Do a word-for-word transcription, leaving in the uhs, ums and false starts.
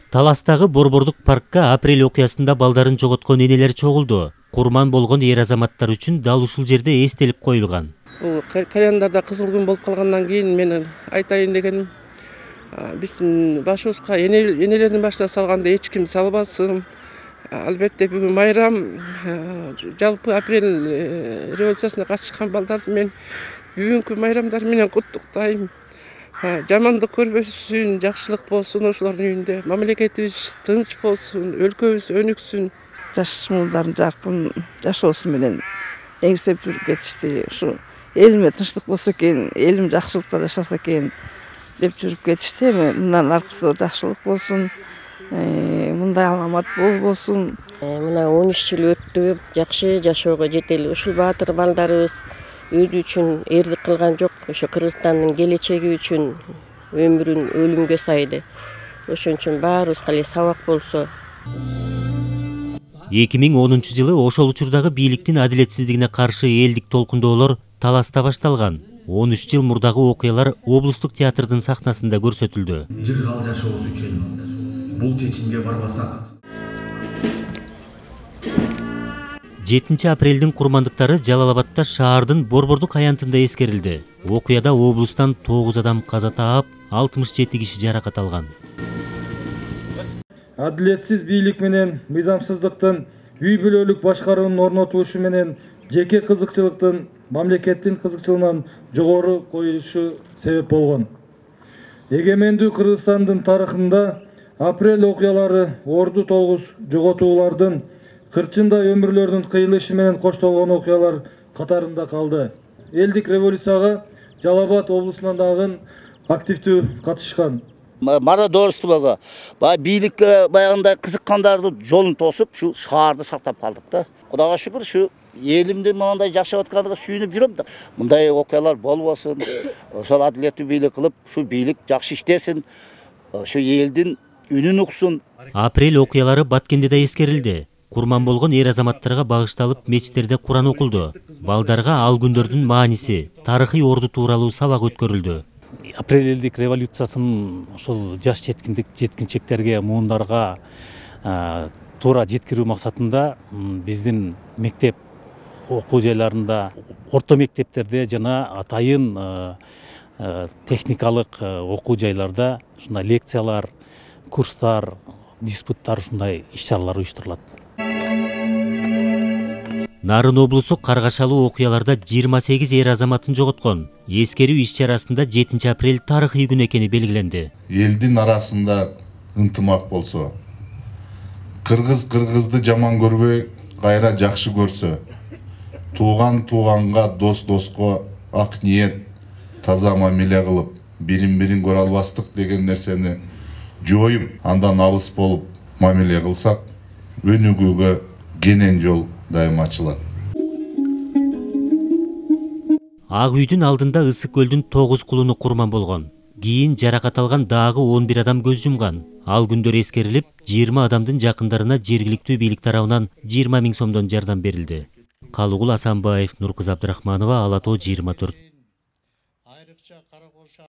Таластагы Борбордук паркка апрель окуясында балдарын жоготкон энелер чогулду. Курман болгон эр азаматтар үчүн дал ушул жерде эстелик коюлган. Бул календарда кызыл күн болуп калгандан кийин мен айтайын дегеним, биздин башыбызга энелердин башына салганда эч ким салбасын. Албетте бүгүн майрам, жалпы апрель революциясына катышкан балдарды мен бүгүнкү майрамдар менен куттуктайм. Жамандык көрбөсүн, жакшылык болсун ошолордун үйүндө. Мамлекетибиз тынч болсун, өлкөбүз өнүксүн. Жаш муулдардын жаркын жашоосу менен эңсеп жүрүп кетишти. Ушу элиме тынчтык болсо экен, элим жакшылыкта жашаса экен деп жүрүп кетишти. Мындан аркысы жакшылык болсун, мындай аламат болбосун. Мына он үч жыл өттү, жакшы жашоого жетели. Ушул баатыр балдарыбыз өзү үчүн эрлик кылган жок. Ошо Кыргызстандын келечеги үчүн өмүрүн өлүмгө сайды. Ошон үчүн баарыбызга эле сабак болсо. эки миң онунчу жылы ошол учурдагы бийликтин адилетсиздигине каршы элдик толкундоолор Таласта башталган. он үч жыл мурдагы окуялар облустук театрдын сахнасында көрсөтүлдү. Жыргал жашообуз үчүн бул чечимге барбасак. жетинчи апрелдин курмандыктары Жалал-Абадта шаардын Борбордук аянтында эскерилди. Окуяда облустан тогуз адам каза таап, алтымыш жети киши жаракат алган. Адилетсиз бийлик менен мыйзамсыздыктын, үй бүлөлүк башкаруунун орнотулушу менен жеке кызыкчылыктын мамлекеттин кызыкчылыгынан жогору коюлушу себеп болгон. Эгемендүү Кыргызстандын тарыхында апрель окуялары орду толгус жоготуулардын, кырчындай өмүрлөрдүн кыйылышы менен коштолгон окуялар катарында калды. Элдик революцияга Жалал-Абад облусунан дагы активдүү катышкан. Марадорствого, бийликке баягындай кызыккандардын жолун тосуп, шу шаарды сактап калдык да. Кудайга шүгүр, шу элимдин мындай жашап аткандыгы сүйүнүп жүрөм да. Мындай окуялар болбосун, ошол адилеттүү бийлик кылып, шу бийлик жакшы иштесин, ошо элдин үнүн уксун. Апрель окуялары Баткендеде эскерилди. Курман болгон эр азаматтарга багышталып мечиттерде Куран окулду. Балдарга ал күндөрдүн мааниси, тарыхый орду тууралуу сабак өткөрүлдү. Апрель элдик революциясын ошол жаш жеткиндик жеткинчектерге, муундарга туура жеткирүү максатында биздин мектеп окуу жайларында, орто мектептерде жана атайын техникалык окуу жайларда ушундай лекциялар, курстар, диспуттар, ушундай иш-чаралар уюштурулат. Нарын облусу каргашалуу окуяларда жыйырма сегиз эр азаматын жоготкон. Эскерүү иш-чарасында жетинчи апрель тарыхый күн экени белгиленди. Элдин арасында ынтымак болсо, кыргыз кыргызды жаман көрбөй, кайра жакшы көрсө, тууган тууганга, дос доско ак ниет, таза мамиле кылып, бирин-бирин көрө албастык деген нерсени жоюп, андан алыс болуп мамиле кылсак, өнүгүүгө кенен жол дайыма ачылат. Ак үйдүн алдында Ысык көлдүн тогуз кулуну курман болгон. Кийин жаракат алган дагы он бир адам көз жумган. Ал күндөр эскерилип, жыйырма адамдын жакындарына жергиликтүү бийлик тарабынан жыйырма миң сомдон жардам берилди. Калыгул Асанбаев, Нуркызы Абдрахманова, Ала Тоо жыйырма төрт.